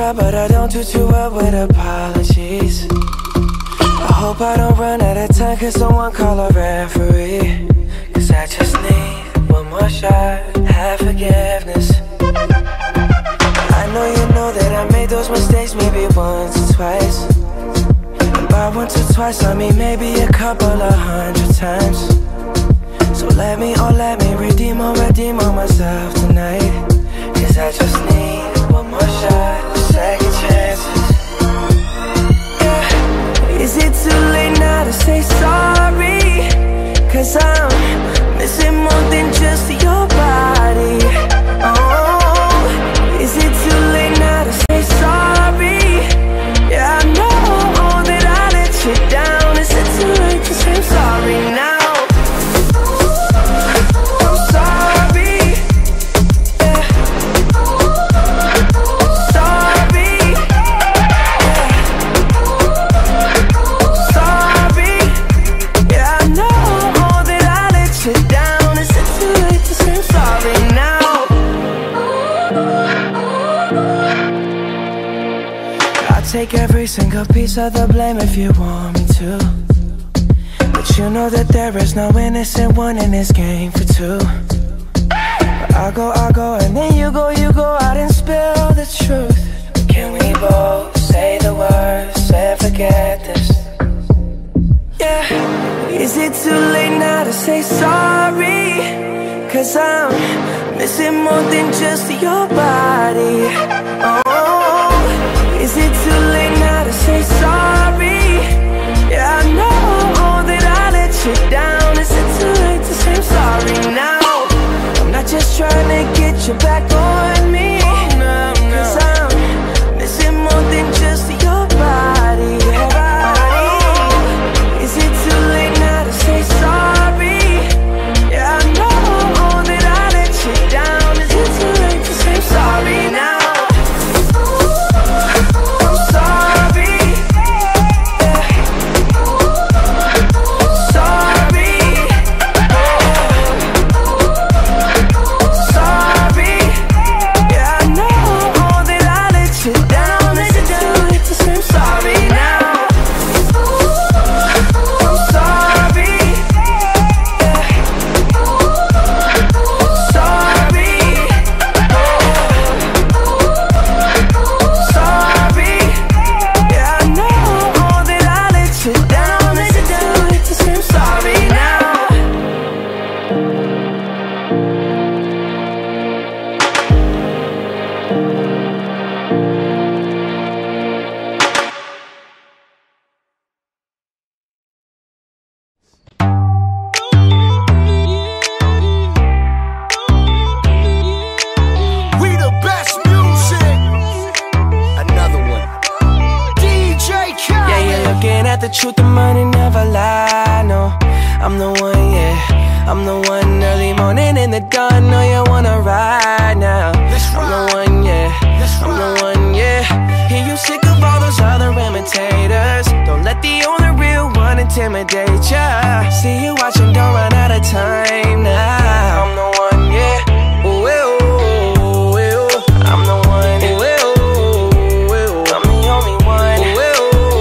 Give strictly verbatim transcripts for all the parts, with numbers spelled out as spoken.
try, but I don't do too well with apologies. I hope I don't run out of time, cause someone call a referee. Cause I just need one more shot, have forgiveness. I know you know that I made those mistakes maybe once or twice. And by once or twice I mean maybe a couple of hundred times. So let me, oh let me redeem or redeem on myself tonight. Cause I just need one more shot, second chances. Yeah. Is it too late now to say sorry? Cause I'm missing more than just your body. Oh, is it too late now to say sorry? Yeah, I know that I let you down. Is it too late to say I'm sorry now? Take every single piece of the blame if you want me to, but you know that there is no innocent one in this game for two. But I'll go, I'll go, and then you go, you go out and spill the truth. Can we both say the words and forget this? Yeah. Is it too late now to say sorry? Cause I'm missing more than just your body. Oh, is it too late now to say sorry? Yeah, I know that I let you down. Is it too late to say I'm sorry now? I'm not just trying to get you back on me. Cause I'm missing more than just your body. Oh, is it too late now to say sorry? Yeah, I know that I let you down. Is it too late to say I'm sorry now? The truth, the money never lie, no. I'm the one, yeah. I'm the one early morning in the dawn. Know you wanna ride now. I'm the one, yeah. I'm the one, yeah. Hear you sick of all those other imitators. Don't let the only real one intimidate ya. See you watching, don't run out of time now. I'm the one, yeah. Ooh, ooh, ooh, ooh. I'm the one, ooh, ooh, ooh. I'm the only one. Ooh, ooh.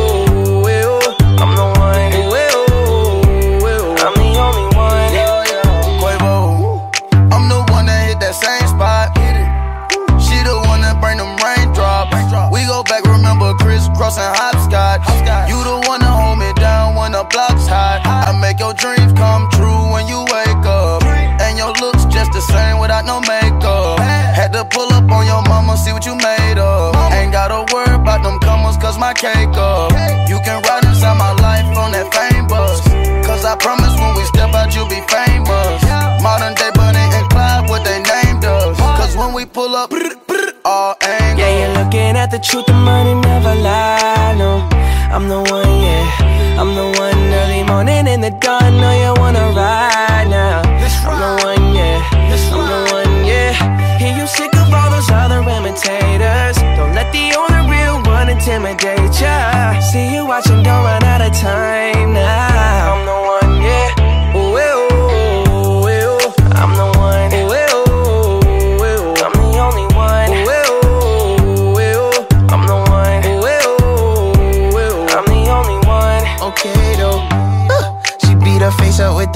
Same spot, she the one that bring them raindrops. We go back, remember crisscross and hopscotch. You the one that hold me down when the block's hot. I make your dreams come true when you wake up, and your looks just the same without no makeup. Had to pull up on your mama, see what you made of. Ain't gotta worry about them comers, cause my cake up. You can ride inside my life on that fame bus, cause I promise when we step out you'll be famous. Modern day Bonnie and Clyde, what they named us. Cause when we pull up, all angles. Yeah, you're looking at the truth, the money never lie, no. I'm the one, yeah. I'm the one early morning in the dawn. Know you wanna ride now. I'm the one, yeah. I'm the one, yeah. Hear you sick of all those other imitators. Don't let the only real one intimidate ya. See you watching, don't run out of time now. I'm the one, yeah. Ooh, ooh. I'm the one, ooh, ooh, ooh. I'm the only one, ooh, ooh, ooh. I'm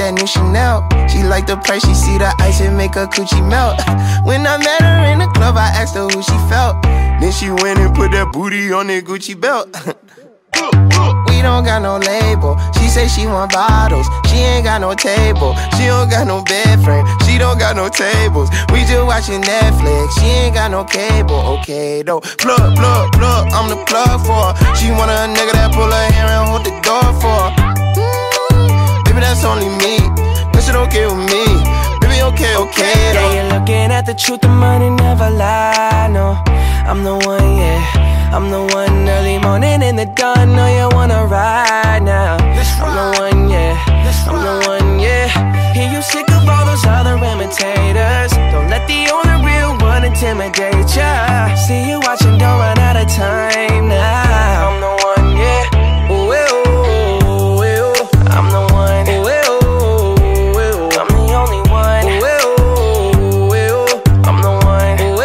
that new Chanel. She like the price, she see the ice and make her coochie melt. When I met her in the club, I asked her who she felt. Then she went and put that booty on that Gucci belt. We don't got no label. She say she want bottles. She ain't got no table. She don't got no bed frame. She don't got no tables. We just watching Netflix. She ain't got no cable. Okay though. Plug, plug, plug. I'm the plug for her. She want a nigga that pull her hair and hold the door for her. Mm, baby, that's only me. That shit okay with me. Baby, okay, okay though. Yeah, you're looking at the truth, the money never lie. No, I'm the one, yeah. I'm the one early morning in the dawn. Know you wanna ride now. I'm the one, yeah. I'm the one, yeah. Hear you sick of all those other imitators. Don't let the only real one intimidate ya. See you watching, don't run out of time now. I'm the one, yeah. Ooh, ooh, ooh, ooh. I'm the one. Ooh, ooh, ooh. I'm the only one. Ooh, ooh, ooh. I'm the one. Ooh,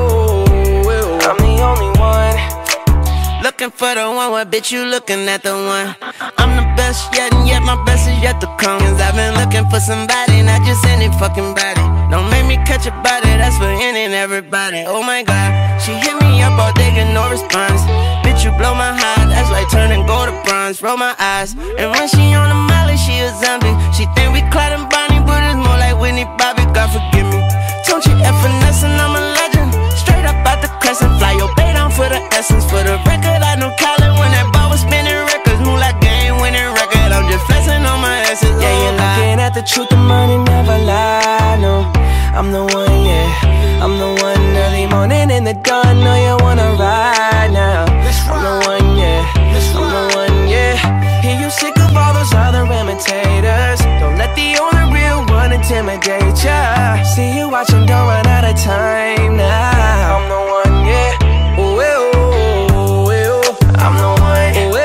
ooh, ooh. I'm the only one. Looking for the one, what bitch you looking at the one? I'm the best yet, and yet my best is yet to come. Cause I've been looking for somebody, not just any fucking body. Don't make me catch a body, that's for any and everybody. Oh my god, she hit me up all day, get no response. Bitch, you blow my heart, that's like turning gold to bronze. Roll my eyes, and when she on the molly, she a zombie. She think we Clyde and Bonnie, but it's more like Whitney Bobby, God forgive me. Don't you F finesse and I'm a legend. Straight up out the crescent, fly your bay down for the essence. For the record, I knew Colin when that ball was spinning records. Move like game winning record, I'm just flexing on my essence. Yeah, you're looking at the truth, the money never lie. No, I'm the one, yeah. I'm the one early morning in the dawn. Know you wanna ride now. I'm the one, yeah. I'm the one, yeah. Hear you sick of all those other imitators. Don't let the only real one intimidate ya. See you watching, don't run out of time now. I'm the one, yeah. Ooh, ooh, ooh, ooh. I'm the one. Ooh,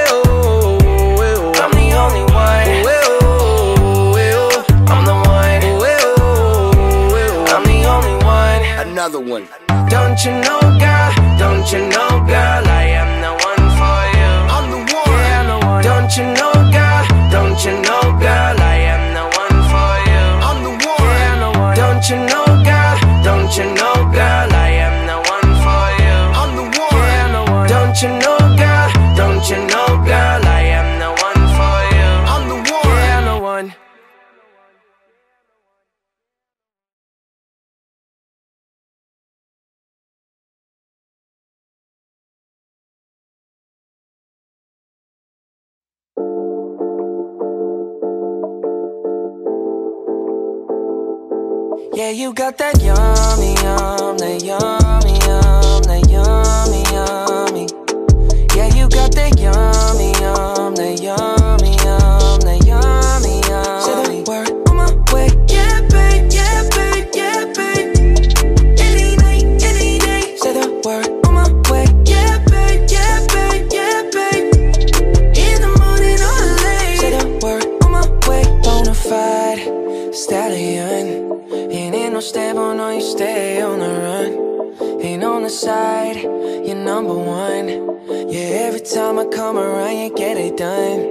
ooh, ooh. I'm the only one. Ooh, ooh, ooh. I'm the one. Ooh, ooh, ooh. I'm the only one. Another one. Don't you know, girl? Don't you know, girl? I am the one for you. I'm the one. Yeah, I'm the one. Don't you know, girl? Don't you know, girl? I am the one for you. I'm the one. Yeah, I'm the one. Don't you know, girl? Don't you know, girl? I am the one for you. I'm the one. Yeah, I'm the one. Don't you know, girl? Don't you know, girl? I am the one for you. I'm the one. Yeah, I'm the one. Yeah, you got that yummy, yum, that yummy, yum, that yummy, yummy. Yeah, you got that yummy, yum, that yummy, yum, that yummy, yummy. Say the word on my way. Yeah, babe, yeah, babe, yeah, babe. Any night, any day. Say the word on my way. Yeah, babe, yeah, babe, yeah, babe. In the morning or late. Say the word on my way. Bonafide stallion. Ain't no stable, no, you stay on the run. Ain't on the side, you're number one. Yeah, every time I come around, you get it done.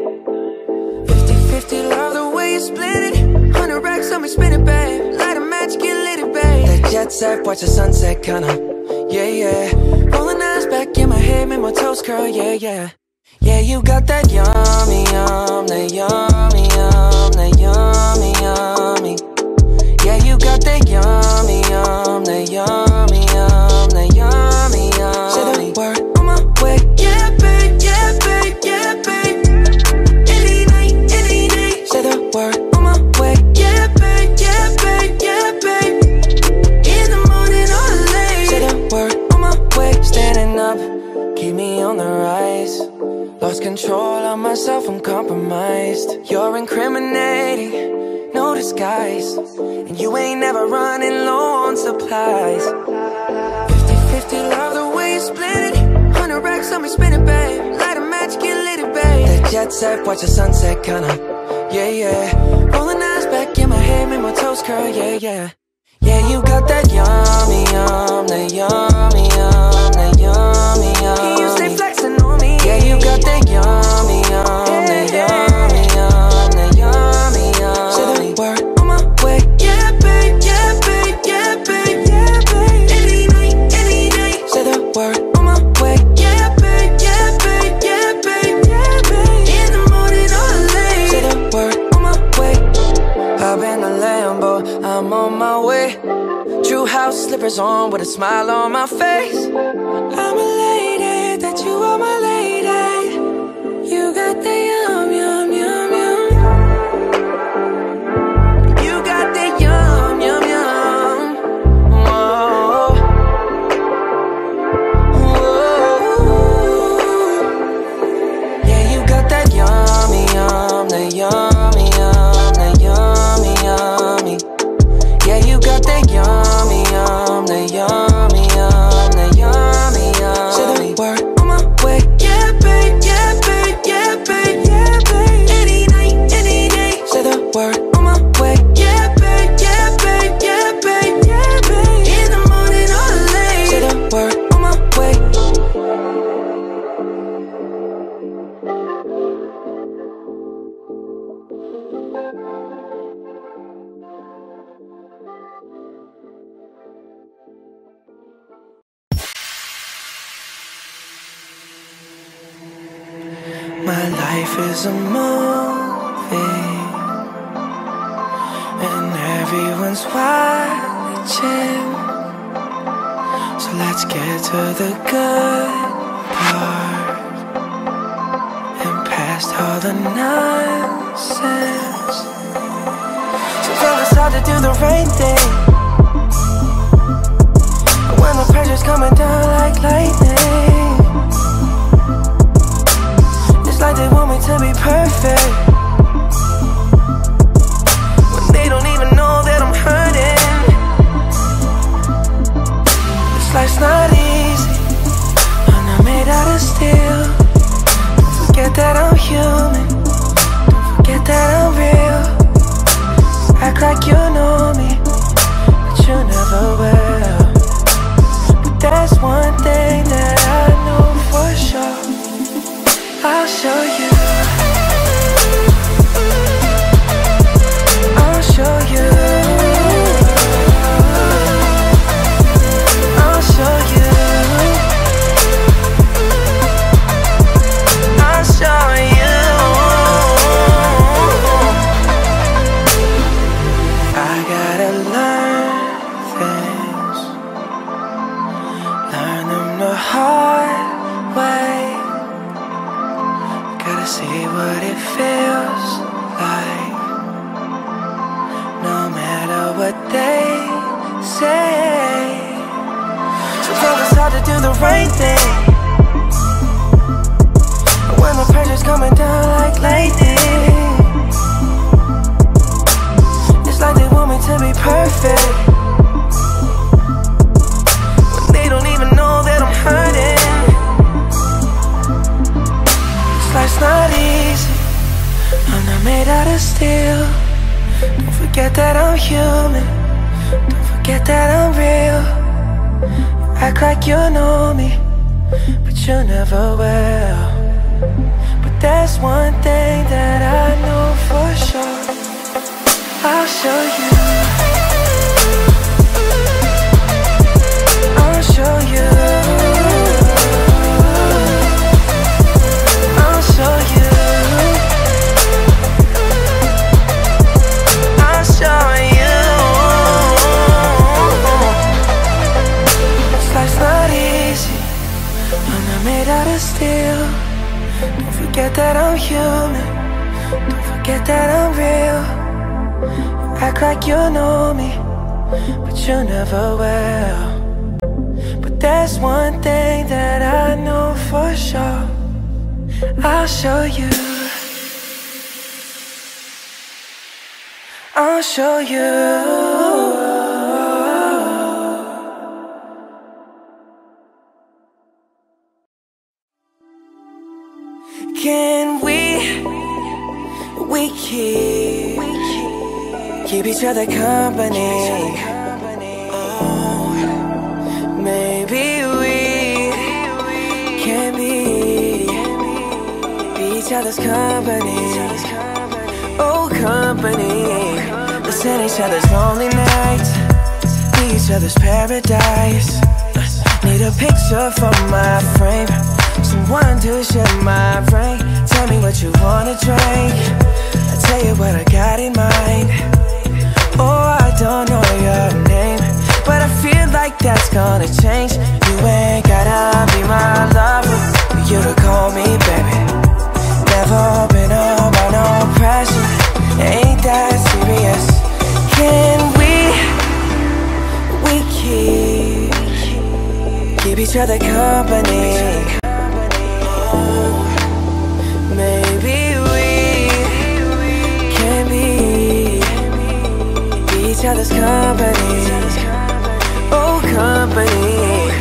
Fifty fifty, love the way you split it. Hundred racks on me, spin it, babe. Light a match, get lit, it, babe. That jet set, watch the sunset, kinda. Yeah, yeah. Rolling eyes back in my head, make my toes curl, yeah, yeah. Yeah, you got that yummy, yum, that yummy, yum, that yummy, yummy. Yeah, you got that yummy, yum, that yummy, yum, that yummy, yummy. Say the word on my way. Yeah, babe, yeah, babe, yeah, babe. Any night, any day. Say the word on my way. Yeah, babe, yeah, babe, yeah, babe. In the morning or late. Say the word on my way. Standing up, keep me on the rise. Lost control of myself, I'm compromised. You're incriminating, no disguise. And you ain't never running low on supplies. Fifty fifty, love the way you split it. Hundred racks on me, spin it, babe. Light a match, get lit, it, babe. That jet set, watch the sunset, kinda. Yeah, yeah. Rolling eyes back in my head, make my toes curl, yeah, yeah. Yeah, you got that yummy, yum, that yummy, yum, that yummy, yummy. You stay flexing on me. Yeah, you got that yummy, yum, that yummy, yum, that yummy, yummy. Say the word slippers on with a smile on my face. I'm elated that you are my lady. You got the yum, yum, yum, yum. You got the yum, yum, yum. Whoa. Whoa. Yeah, you got that yummy, yum, the yummy, yum, the yummy, yummy. Yeah, you got that yummy, yum, the yummy, yum, the yummy, yum. Say the word on my way. Yeah, babe, yeah, babe, yeah, babe, yeah, babe. Any night, any day. Say the word on my way. Yeah, babe, yeah, babe, yeah, babe, yeah, babe. In the morning or late. Say the word on my way. My life is a movie, and everyone's watching. So let's get to the good part, and past all the nonsense. Sometimes it's hard to do the right thing, when the pressure's coming down like lightning. It's like they want me to be perfect, when they don't even know that I'm hurting. This life's not easy, I'm not made out of steel. Don't forget that I'm human, don't forget that I'm real. Act like you know me, but you never will. But there's one thing that I know for sure, I'll show you. I'll show you. I'll show you. I'll show you. I gotta learn things, learn them the hard way. Gotta see what it feels like, no matter what they say. Sometimes it's hard to do the right thing, when the pressure's coming down like lightning. It's like they want me to be perfect, when they don't even know that I'm hurting. Life's not easy, I'm not made out of steel. Don't forget that I'm human, don't forget that I'm real. You act like you know me, but you never will. But there's one thing that I know for sure, I'll show you. I'll show you. I'll show you. I'll show you. This life's not easy, I'm not made out of steel. Don't forget that I'm human, don't forget that I'm real. You act like you know me, but you never will. But there's one thing that I know for sure, I'll show you. I'll show you. Can we, we keep, keep each other company? Oh, maybe we can be, be each other's company. Oh, company. Listen each other's lonely nights, be each other's paradise. Need a picture for my frame, someone to share my brain. Tell me what you wanna drink, I'll tell you what I got in mind. Oh, I don't know your name, but I feel like gonna change. You ain't gotta be my lover for you to call me baby. Never been under no pressure, ain't that serious. Can we, we keep, keep each other company? Maybe we can be, be each other's company. Oh, company.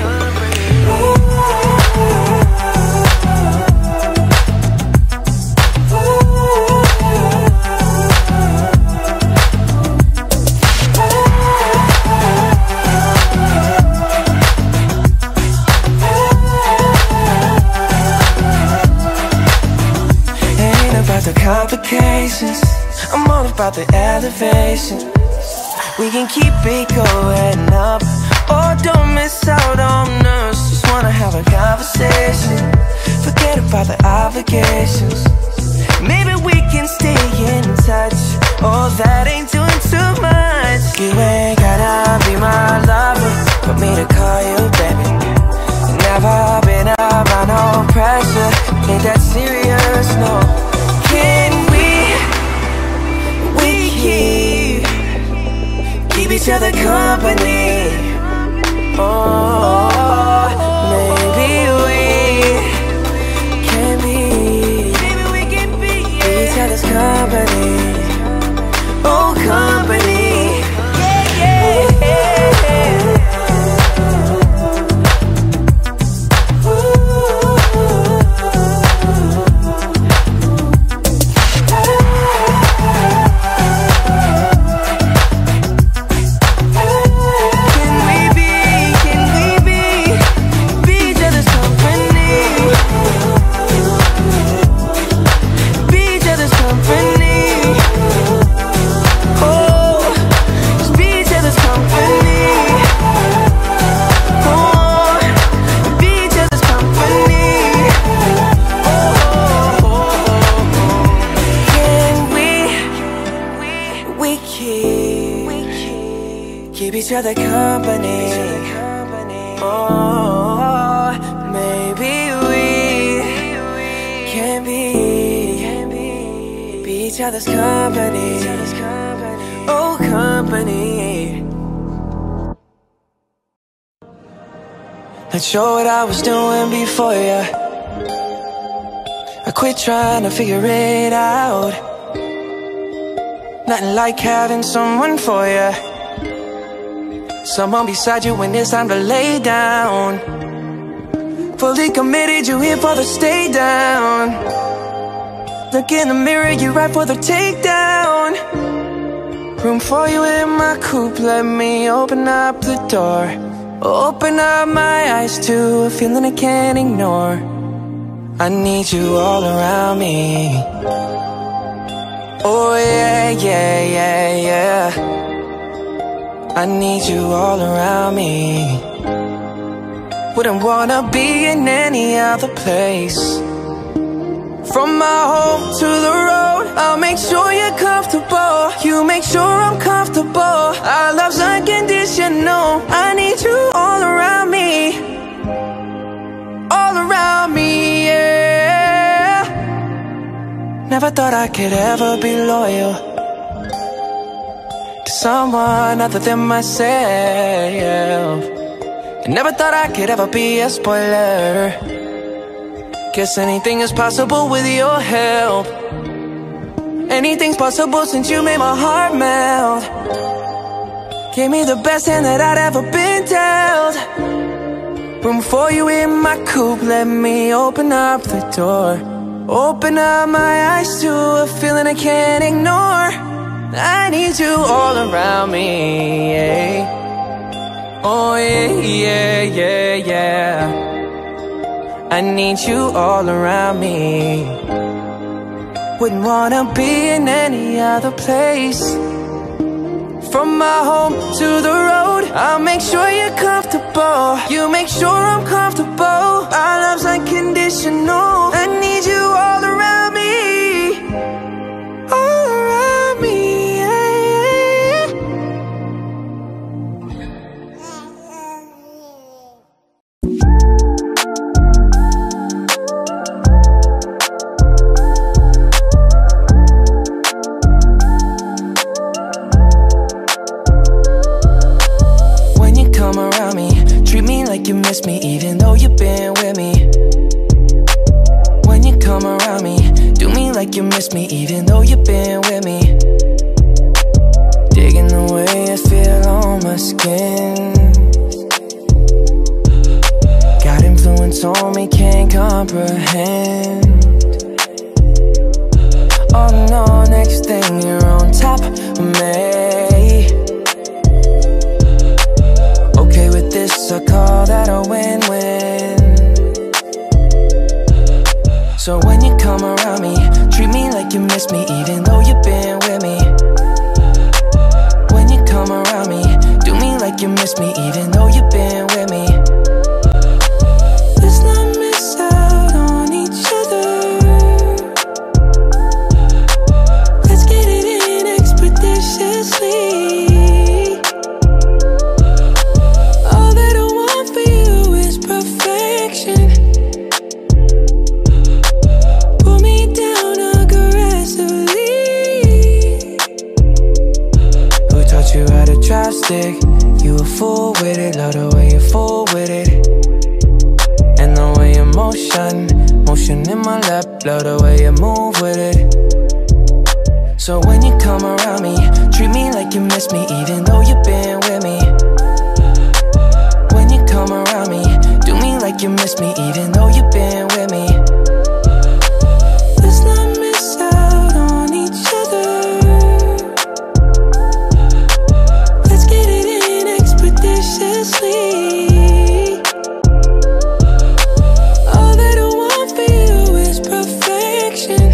The complications, I'm all about the elevation. We can keep it going up, or don't miss out on us. Just wanna have a conversation, forget about the obligations. Maybe we can stay in touch, oh that ain't doing too much. You ain't gotta be my lover for me to call you baby. Never been around no pressure, ain't that serious, no. Can we, we keep, keep each other company? Oh, maybe we can be, maybe we can be, be each other's company. Oh, company. Yeah, yeah, yeah. Each other company. Oh, maybe we can be, be each other's company. Oh, company. Not sure what I was doing before ya. I quit trying to figure it out. Nothing like having someone for ya, someone beside you when it's time to lay down. Fully committed, you here for the stay down. Look in the mirror, you right for the takedown. Room for you in my coupe, let me open up the door. Open up my eyes to a feeling I can't ignore. I need you all around me. Oh yeah, yeah, yeah, yeah. I need you all around me. Wouldn't wanna be in any other place. From my home to the road, I'll make sure you're comfortable. You make sure I'm comfortable. Our love's unconditional. I need you all around me. All around me, yeah. Never thought I could ever be loyal to someone other than myself. I never thought I could ever be a spoiler. Guess anything is possible with your help. Anything's possible since you made my heart melt. Gave me the best hand that I'd ever been dealt. Room for you in my coupe, let me open up the door. Open up my eyes to a feeling I can't ignore. I need you all around me, yeah. Oh yeah, yeah, yeah, yeah. I need you all around me. Wouldn't wanna be in any other place. From my home to the road, I'll make sure you're comfortable. You make sure I'm comfortable. Our love's unconditional. I need you all around me. All around me, yeah, yeah. miss me even though you've been with me. When you come around me, do me like you miss me even though you've been with me. Digging the way I feel on my skin. Got influence on me, can't comprehend. Oh no, next thing you're on top of me. Okay with this, I call that a win-win. So when you come around me, treat me like you miss me even though you've been with me. When you come around me, do me like you miss me even though you've been with me. Let's not miss out on each other. Let's get it in expeditiously. All that I want for you is perfection. Pull me down aggressively. Who taught you how to drive stick? You a fool with it, love the way you fool with it. And the way you motion, motion in my lap, love the way you move with it. So when you come around me, treat me like you miss me even though you've been with me. When you come around me, do me like you miss me even though you've been with me. Let's not miss out on each other. Let's get it in expeditiously. All that I want for you is perfection.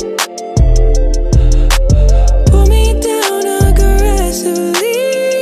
Pull me down aggressively.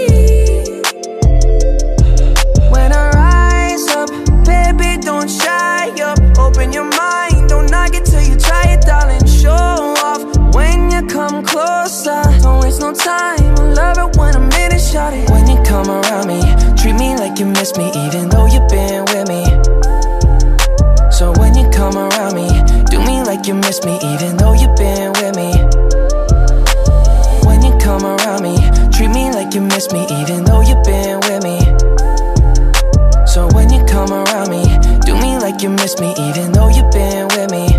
When I rise up, baby, don't shy up. Open your mind, don't knock it till you try it, darling. Show off when you come closer. Don't waste no time, I love it when I'm in it, shout it. When you come around me, treat me like you miss me even though you've been with me. So when you come around me, do me like you miss me even though you've been with me. When you come around me, treat me like you miss me even though you've been with me. So when you come around me, do me like you miss me even though you've been with me.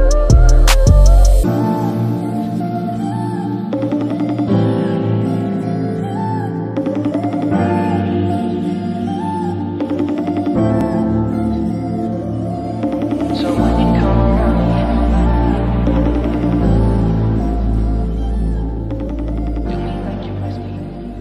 So when you come around me, do me like you miss me.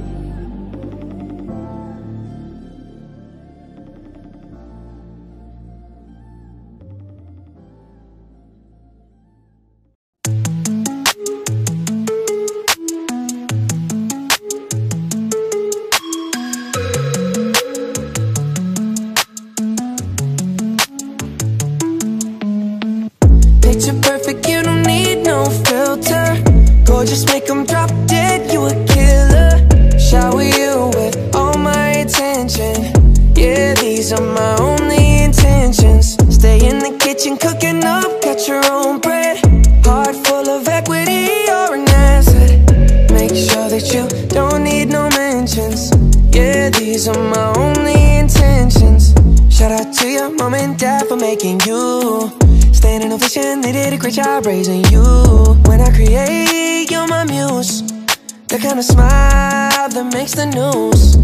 Picture perfect, you don't need no filter. Gorgeous, make them drop dead, you a killer. Shower you with all my attention. Yeah, these are my only intentions. Stay in the kitchen, cooking up, cut your own bread. Heart full of equity, you're an asset. Make sure that you don't need no mentions. Yeah, these are my only intentions. Shout out to your mom and dad for making you. Standing ovation, they did a great job raising you. When I create, you're my muse. The kind of smile that makes the news.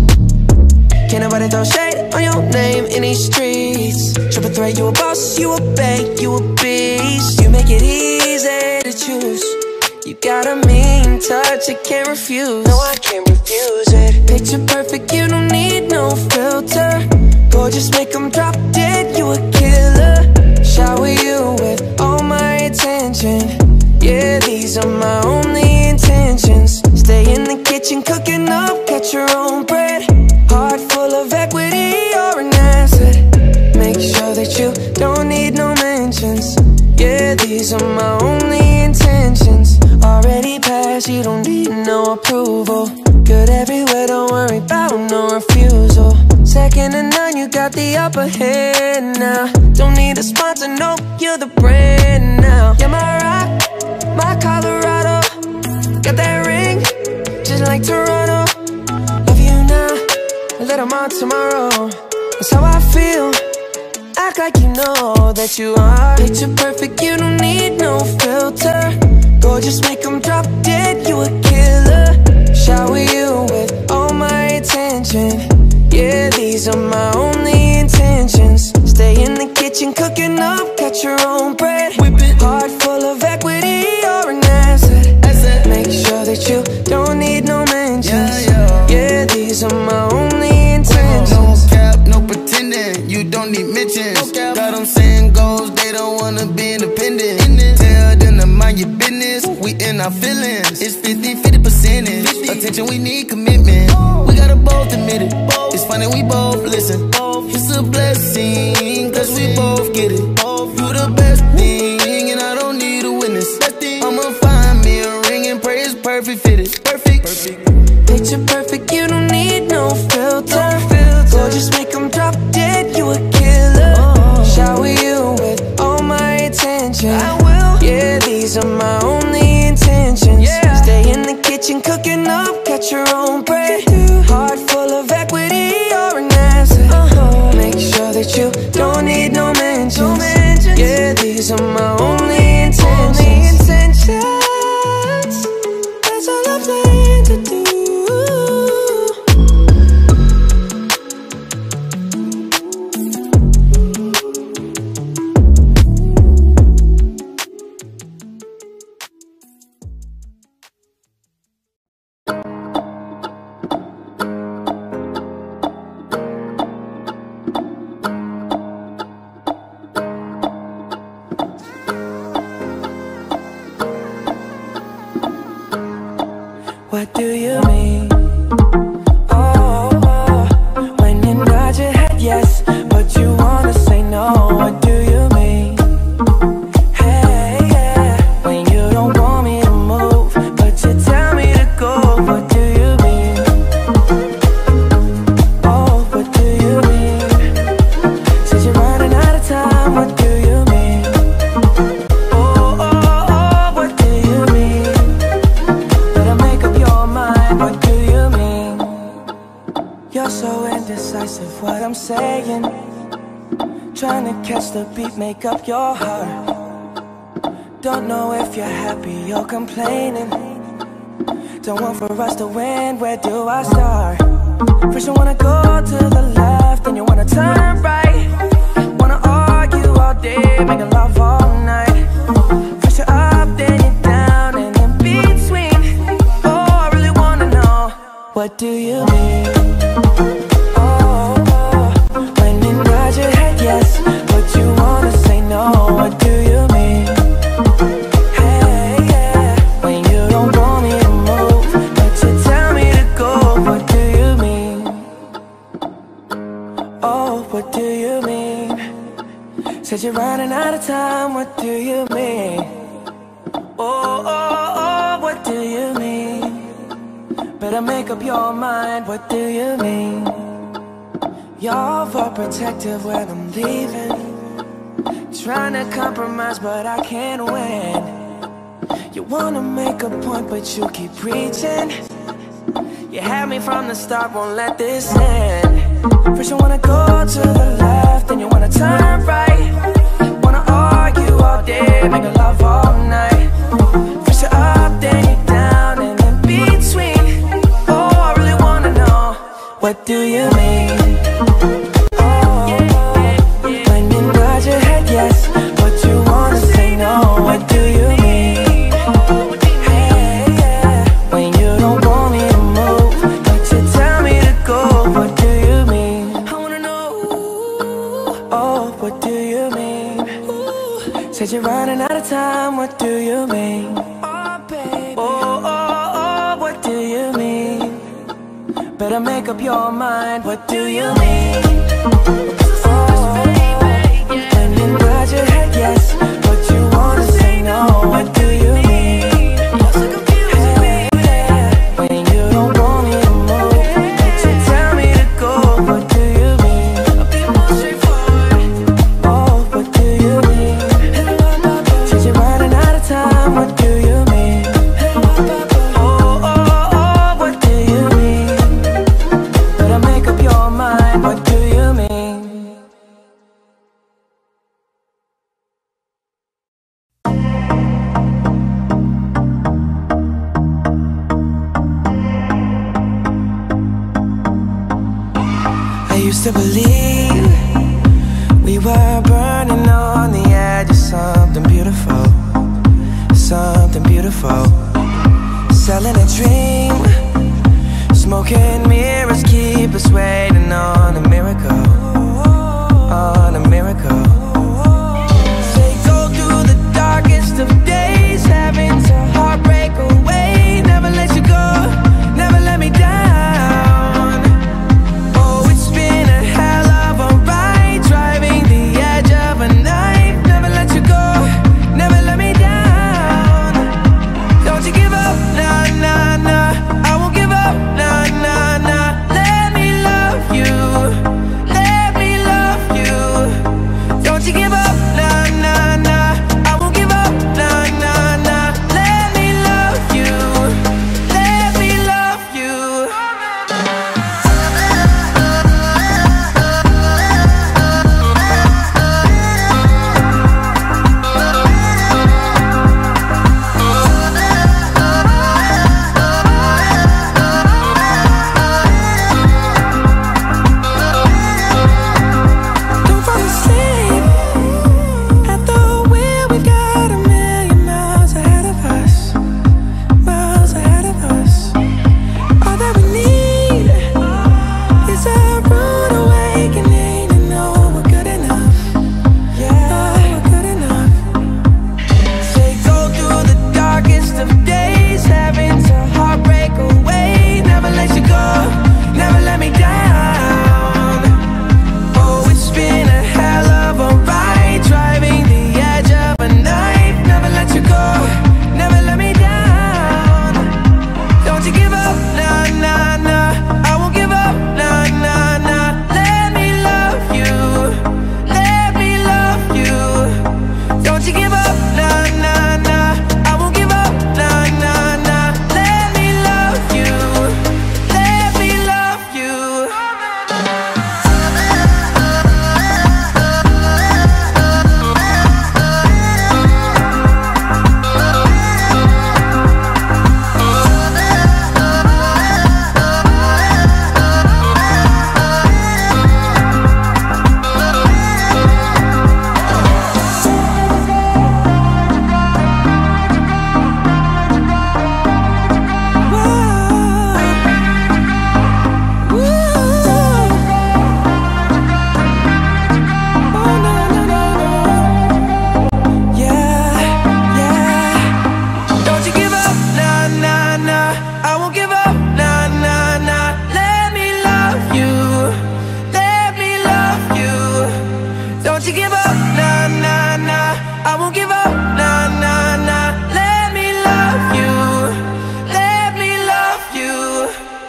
Can't nobody throw shade on your name in these streets. Triple threat, you a boss, you a bank, you a beast. You make it easy to choose. You got a mean touch, I can't refuse. No, I can't refuse it. Picture perfect, you don't need no filter. Gorgeous, make them drop dead, you a killer. Shower you with all my attention. Yeah, these are my only intentions. Stay in the kitchen, cooking up, cut your own bread. Heart full of equity, you're an asset. Make sure that you don't need no mentions. Yeah, these are my only intentions. Already passed, you don't need no approval. Good everywhere, don't worry about no refusal. Second to none, you got the upper hand now. Don't need a sponsor, no, you're the brand now. You're my rock, my Colorado. Got that ring, just like Toronto. Love you now, a little more tomorrow. That's how I feel. Act like you know that you are picture perfect, you don't need no filter. Gorgeous, make them drop dead, you a killer. Shower you with all my attention. Yeah, these are my only intentions. Stay in the kitchen, cooking up, cut your own bread. Heart full of equity, you're an asset. Make sure that you don't need no mentions. Yeah, these are my only intentions. No cap, no pretending, you don't need mentions. Got them saying goals, they don't wanna be independent. Tell them to mind your business, we in our feelings. It's fifty, fifty percentage. Attention, we need commitment. We gotta both admit it. It's funny, we both listen. It's a blessing, cause we both get it. You the best thing, and I don't need a witness. I'ma find me a ring and pray it's perfect fitted. Perfect. Picture perfect, you don't need no filter. Gorgeous, make them drop dead, you a killer. Shower you with all my attention. I will. Yeah, these are my only intentions. Stay in the kitchen, cooking up, cut your own bread. Heart full of equity, you're an asset. Make sure that you don't need no mentions. Yeah, these are my only intentions. That's all I plan to do. What do you mean? Oh, oh, when you nod your head yes, but you wanna say no. What do you mean? Hey, yeah, when you don't want me to move, but you tell me to go. What do you mean? Oh, what do you mean? Said you're running out of time. What do you mean? Oh, oh, oh, what do you mean? Better make up your mind, what do you mean? You're so indecisive, what I'm saying. Trying to catch the beat, make up your heart. Don't know if you're happy or complaining. Don't want for us to win, where do I start? First you wanna go to the left, then you wanna turn right. Wanna argue all day, making love all night. First you're up, then you're down, and in between. Oh, I really wanna know, what do you mean? Oh, oh, when you nod your head yes, but you wanna say no. What do you mean? Hey, yeah, when you don't want me to move, but you tell me to go. What do you mean? Oh, what do you mean? Said you're running out of time. What do you mean? Oh, oh, oh, what do you mean? Better make up your mind, what do you mean? You're overprotective when I'm leaving. Trying to compromise but I can't win. You wanna make a point but you keep preaching. You had me from the start, won't let this end. First you wanna go to the left, then you wanna turn right. Wanna argue all day, making love all night. First you're up, then you're down, and in between. Oh, I really wanna know, what do you mean? Oh, when you nod your head yes, but you wanna say no. What do you mean? Hey, yeah, when you don't want me to move, but you tell me to go. What do you mean? I wanna know. Oh, what do you mean? Said you're running out of time. What do you mean? Oh, baby. Oh, oh, oh, what do you mean? Better make up your mind. What do you mean? Oh, when you nod your head yes, but you wanna say no. What do you mean? Hey, yeah, when you don't want me to move, but you tell me to go. What do you mean? Oh, what do you mean? Said you're running out of time. What do you mean? Oh, oh, oh, what do you mean? Better make up your mind. What do you mean? used to believe we were burning on the edge of something beautiful, something beautiful. Selling a dream, smoking mirrors keep us waiting on a miracle, on a miracle. They go through the darkest of days, having to heartbreak away. Never let you go, never let me down. Oh, it's been a hell of a ride, driving the edge of a knife. Never let you go, never let me down. Don't you give up, nah, nah, nah. I won't give up, nah, nah, nah. Let me love you, let me love you. Don't you give up, nah, nah, nah. I won't give up, nah, nah, nah. Let me love you, let me love you. Don't fall asleep at the wheel. We've got a million miles ahead of us, miles ahead of us. All that we need is a rude awakening to know we're good enough. Yeah, we're good enough. They go through the darkest of days, having to heartbreak away. Never let you go, never let me down. Oh, it's been a hell of a ride, driving the edge of a knife. Never let you go, never let me down. Don't you give up, nah, nah, nah. I won't give up, nah, nah, nah. Let me love you, let me love you. Don't you give up, nah, nah, nah. I won't give up, nah, nah, nah. Let me love you, let me love you. Don't you give up, nah, nah, nah. I won't give up, nah, nah, nah. Let me love you, let me love you. Don't you give up, nah, nah, nah. I won't give up, nah, nah, nah. Let me love you, let me love you.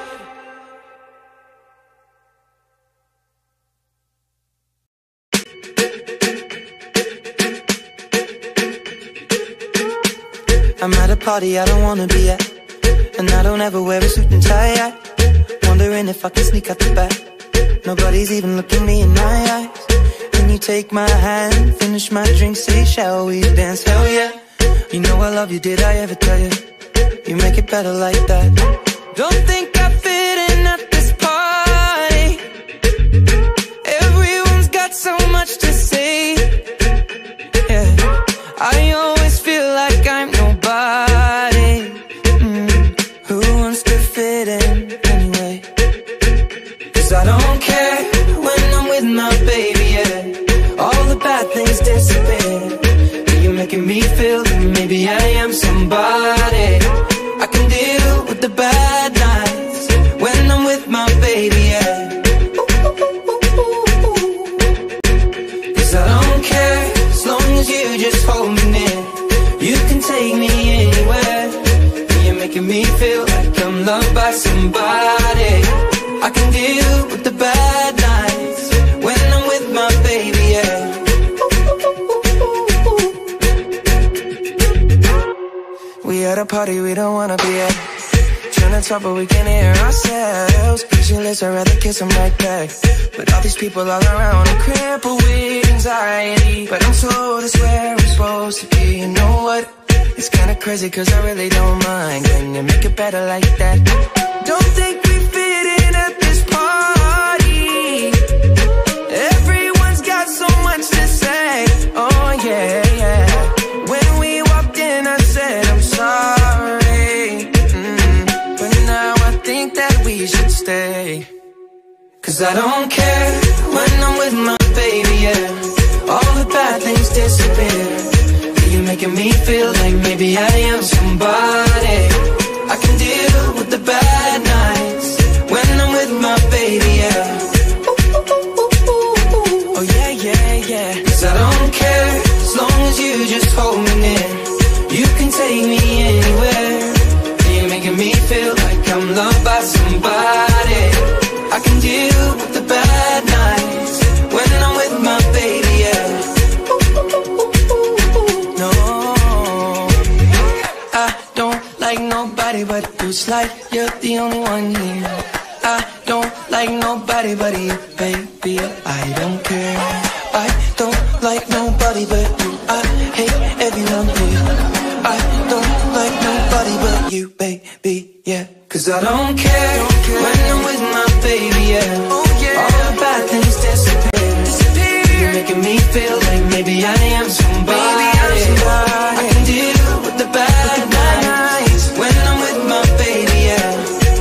I'm at a party I don't wanna be at, and I don't ever wear a suit and tie. I wondering if I can sneak out the back. Nobody's even looking me in my eyes. Can you take my hand, finish my drink, say shall we dance? Hell yeah. You know I love you, did I ever tell you? You make it better like that. Don't think I fit in at this party. Everyone's got so much to say. Yeah, I always feel like I'm nobody. Mm. Who wants to fit in anyway? Cause I don't care when I'm with my baby, yeah. All the bad things disappear. You're making me feel that maybe I am somebody. I can deal with the bad nights when I'm with my baby, yeah. Cause I don't care as long as you just hold me near. You can take me anywhere. You're making me feel like I'm loved by somebody. I can deal with the bad nights when I'm with my baby, yeah. We at a party we don't wanna be at, trying to talk but we can't hear ourselves. Pictureless, I'd rather kiss them right back. But all these people all around, I'm crippled with anxiety. But I'm told it's where I'm supposed to be. You know what? It's kinda crazy cause I really don't mind. Can you make it better like that? Don't think we fit in at this party. Cause I don't care when I'm with my baby, yeah. All the bad things disappear. You're making me feel like maybe I am somebody. I can deal with the bad nights when I'm with my baby, yeah. Oh yeah, yeah, yeah. Cause I don't care as long as you just hold me near. You can take me anywhere. You're making me feel like I'm loved by somebody. I can deal with the bad nights when I'm with my baby, yeah. No, I don't like nobody but you. It's like you're the only one here. I don't like nobody but you, baby. I don't care. I don't like nobody but you. I hate everyone here. I don't like nobody but you, baby, yeah. Cause I don't care, don't care when I'm with my baby, yeah. Oh, yeah. All the bad things disappear. disappear. You're making me feel like maybe I am somebody. Maybe I'm somebody. I can deal with the bad nights when I'm with my baby, yeah.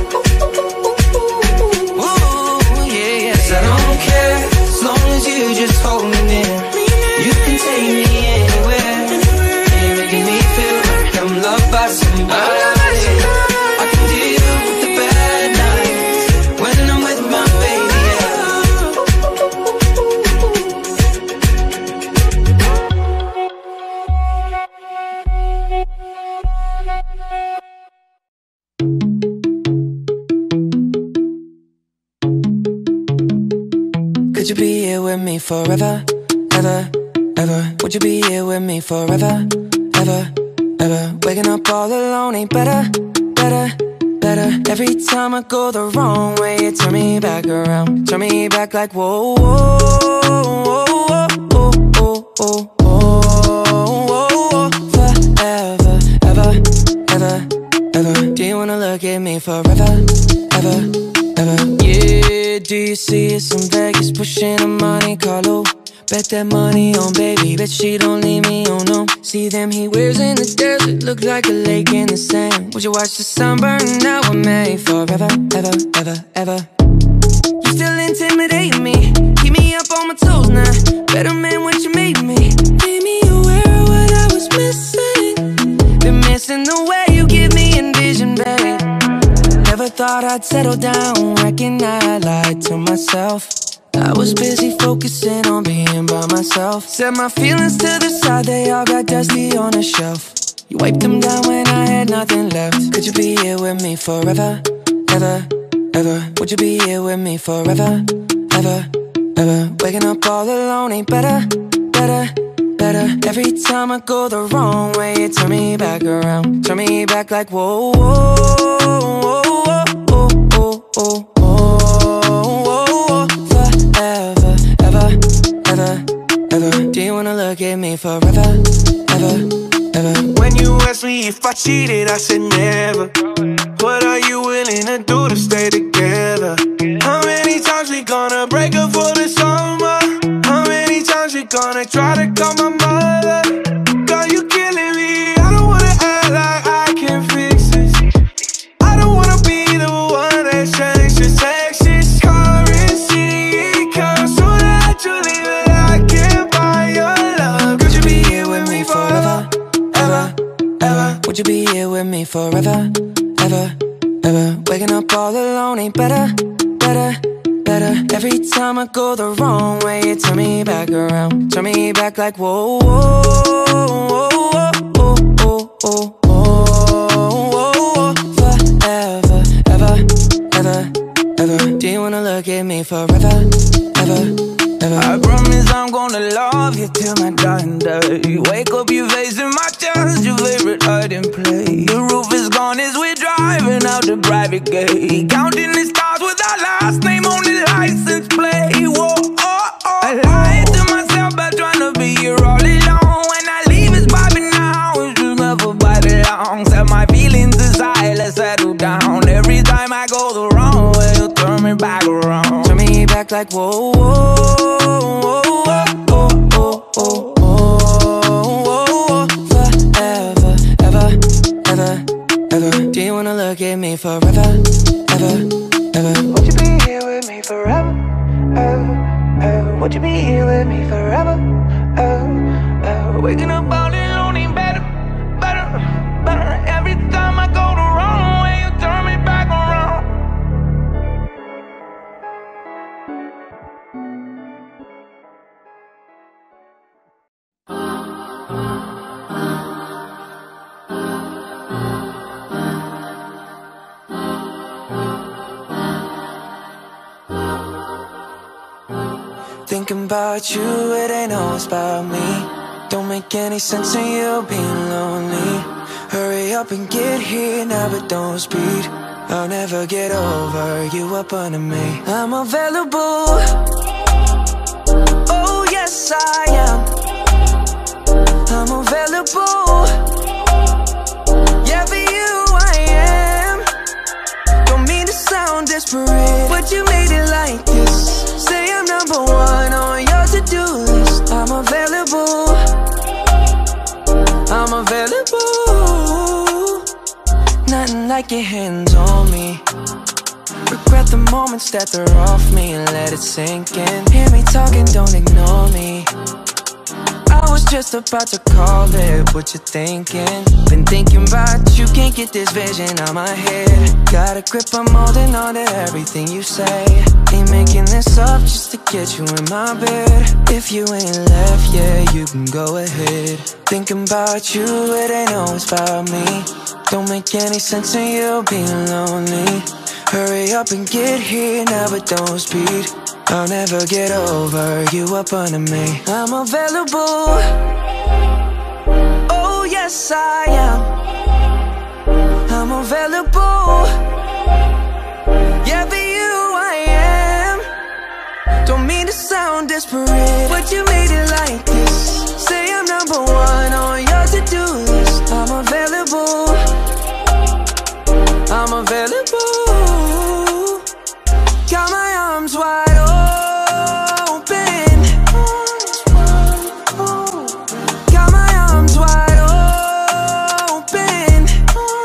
Ooh, yeah, yeah. Cause I don't care as long as you just hold me near. You can take me anywhere. You're making me feel like I'm loved by somebody. Could you be here with me forever, ever, ever? Would you be here with me forever, ever, ever? Waking up all alone ain't better, better, better. Every time I go the wrong way, you turn me back around. Turn me back like whoa, whoa, whoa, whoa, whoa, whoa, whoa, whoa. Forever, ever, ever, ever. Do you wanna look at me forever, ever, ever? Yeah, do you see us in Vegas pushing a Monte Carlo? Bet that money on baby, bet she don't leave me, oh no. See them he wears in the desert, look like a lake in the sand. Would you watch the sun burn out? We're made forever, ever, ever, ever. You still intimidate me, keep me up on my toes now. Better man what you made me. Made me aware of what I was missing. Been missing the way you give me envision, babe. Never thought I'd settle down, reckon I lied to myself. I was busy focusing on being by myself. Set my feelings to the side, they all got dusty on a shelf. You wiped them down when I had nothing left. Could you be here with me forever, ever, ever? Would you be here with me forever, ever, ever? Waking up all alone ain't better, better, better. Every time I go the wrong way, you turn me back around. Turn me back like whoa, whoa, whoa, whoa, whoa, whoa, whoa. Forever, ever, ever, ever. Do you wanna look at me forever, ever, ever? When you asked me if I cheated, I said never. What are you willing to do to stay together? How many times we gonna break up for the summer? How many times we gonna try to call my mother? Girl, you killing me. I don't wanna act like I can fix this. I don't wanna be the one that changes your sexist currency. Cause so naturally that I can't buy your love. Could you be here with me forever, ever, ever? Would you be here with me forever, ever, ever? Waking up all alone ain't better, better, better. Every time I go the wrong way, you turn me back around. Turn me back like whoa, whoa, whoa, whoa, whoa, whoa, whoa. Forever, ever, ever, ever. Do you wanna look at me forever, ever, ever? I promise I'm gonna love you till my dying day. Wake up, you facing my chest, your favorite hiding place. The roof is gone as we're driving out the private gate. Counting the stars with our last name on the license plate. Whoa, oh, oh. I lied to myself by trying to be here all alone. When I leave, it's popping now, it's just never by the long. Set my feelings aside, let's settle down. Every time I go the wrong way, you turn me back around. Turn me back like whoa, whoa, whoa, whoa, whoa, whoa, whoa. Forever, ever, ever, ever. Do you wanna look at me forever, ever, ever? Would you be here with me forever? about you, it ain't always about me. Don't make any sense in you being lonely. Hurry up and get here now, but don't speed. I'll never get over you up under me. I'm available. Oh yes I am. I'm available. Yeah, for you I am. Don't mean to sound desperate, but you made it like this. Say I'm number one on your to-do list. I'm available. I'm available. Nothing like your hands on me. Regret the moments that they're off me and let it sink in. Hear me talking, don't ignore me. I was just about to call it, what you thinking? Been thinking about you, can't get this vision out my head. Got a grip, I'm holding on to everything you say. Ain't making this up just to get you in my bed. If you ain't left, yeah, you can go ahead. Thinking about you, it ain't always about me. Don't make any sense in you being lonely. Hurry up and get here now, but don't speed. I'll never get over you up under me. I'm available. Oh yes I am. I'm available. Yeah, for you I am. Don't mean to sound desperate, but you made it like this. Say I'm number one on your to-do list. I'm available. I'm available. Got my arms wide open. Got my arms wide open.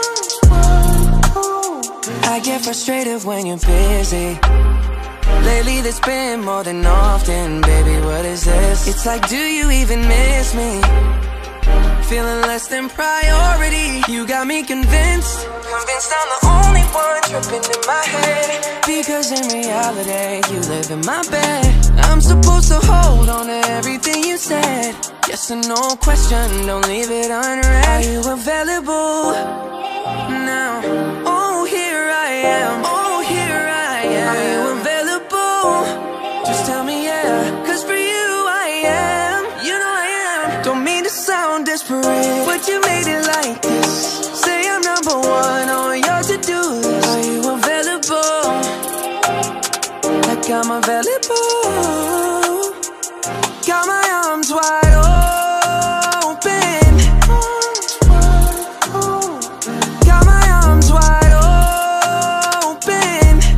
I get frustrated when you're busy. Lately that's been more than often. Baby, what is this? It's like, do you even miss me? Feeling less than priority. You got me convinced. Convinced I'm the only one tripping in my head. Because in reality, you live in my bed. I'm supposed to hold on to everything you said. Yes or no question, don't leave it unread. Are you available now? Oh, here I am. Oh, here I am. Are you available? Just tell me yeah. Cause for you I am. You know I am. Don't mean to sound desperate, but you made it like this. Say I'm number one on your to-do list. Are you available? Like I'm available. Got my arms wide open. Got my arms wide open.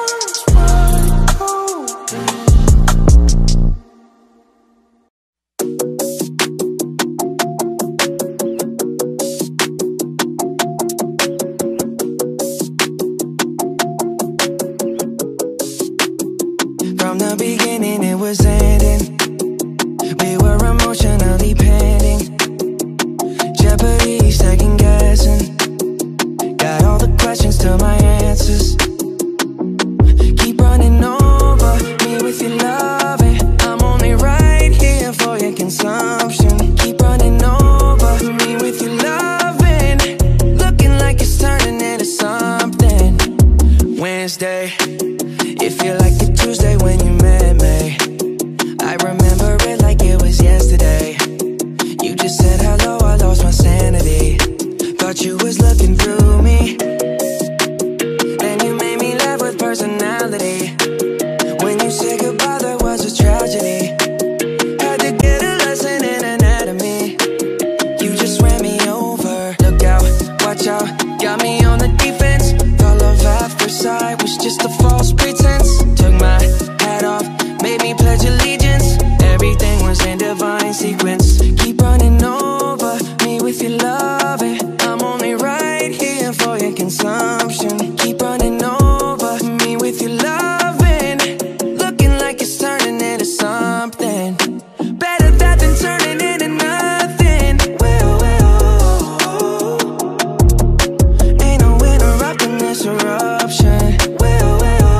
From the beginning it was ending. We were emotionally pending. Jeopardy, second guessing. Got all the questions to my answers. Keep running over me with your loving. I'm only right here for your consumption. Keep running over me with your loving. Looking like it's turning into something. Wednesday, it feel like the Tuesday when you met me. I remember it like it was yesterday. You just said hello, I lost my sanity. Thought you was looking through me. Then you made me laugh with personality. When you said goodbye, there was a tragedy. Had to get a lesson in anatomy. You just ran me over. Look out, watch out, got me on the defense. Thought love at first sight was just a false pretense. Took my hat off, made me pledge allegiance. Everything was in divine sequence. Keep running over me with your loving. I'm only right here for your consumption. Keep running over me with your loving. Looking like it's turning into something. Better that than turning into nothing. Well, well, ain't no interrupting this eruption. Well,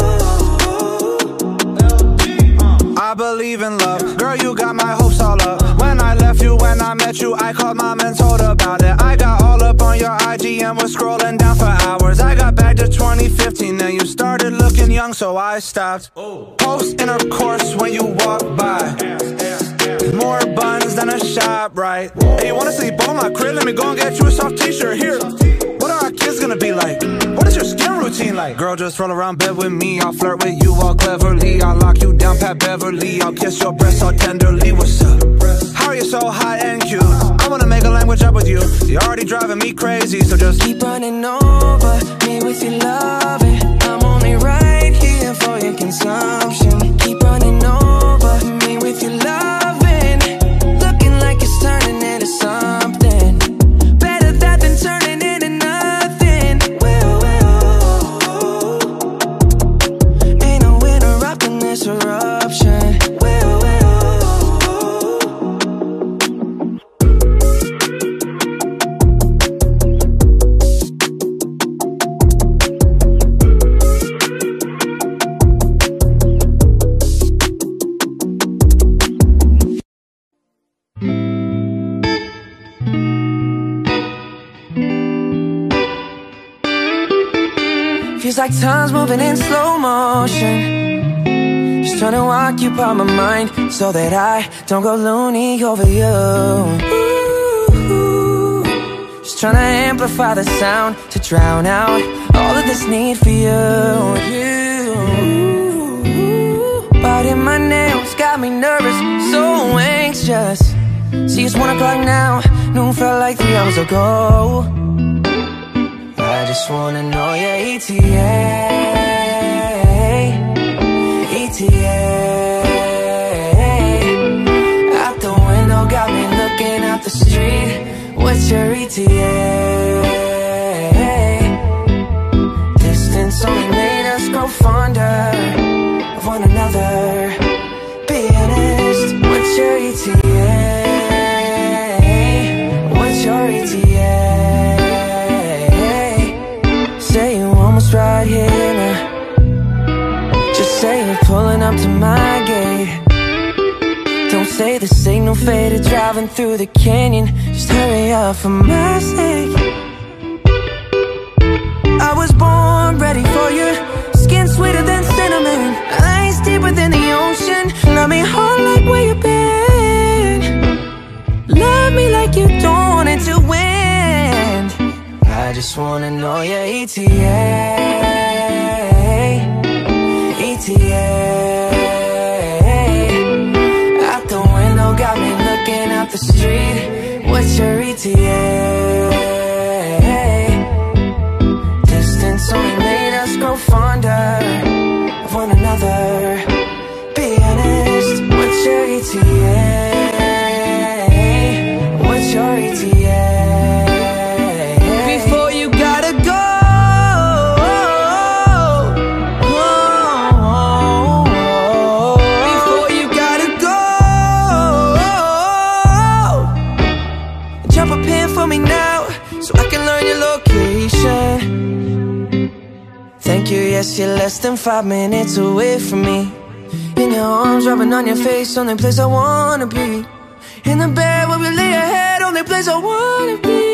well, I believe in love. Girl, you got my hopes all up. When I left you, when I met you, I called mom and told about it. I got all up on your I G and was scrolling down for hours. I got back to twenty fifteen, then you started looking young, so I stopped. Post intercourse when you walk by. More buns than a shop, right? Hey, you wanna sleep over my crib? Let me go and get you a soft t-shirt here. What are our kids gonna be like? What is your skin routine like? Girl, just roll around bed with me. I'll flirt with you all cleverly. I'll lock you down, Pat Beverly. I'll kiss your breast all tenderly. What's up? How are you so hot and cute? I wanna make a language up with you. You're already driving me crazy, so just keep running over me with your loving. I'm only right here for your consumption. Keep running over me with your loving. Looking like it's turning into something better that than turning into nothing. Well, well, ain't no interrupting this eruption. Well, well. Feels like time's moving in slow motion. Just trying to occupy my mind so that I don't go loony over you. Ooh, just trying to amplify the sound to drown out all of this need for you. You, biting my nails got me nervous, so anxious. See, it's one o'clock now, noon felt like three hours ago. I just wanna know your E T A, E T A. Out the window got me looking out the street. What's your E T A? Distance only made us grow fonder of one another. Be honest, what's your E T A? What's your E T A? Right here now. Just say you're pulling up to my gate. Don't say the signal faded driving through the canyon. Just hurry up for my sake. I was born ready for you. Skin sweeter than cinnamon, eyes deeper than the ocean. Love me hard like where you been. Love me like you don't want it to win. I just wanna know your E T A, E T A. Out the window got me looking out the street. What's your E T A? Distance only made us grow fonder of one another. Be honest, what's your E T A? What's your E T A? Thank you, yes, you're less than five minutes away from me. In your arms, rubbing on your face, only place I wanna be. In the bed where we lay your head, only place I wanna be.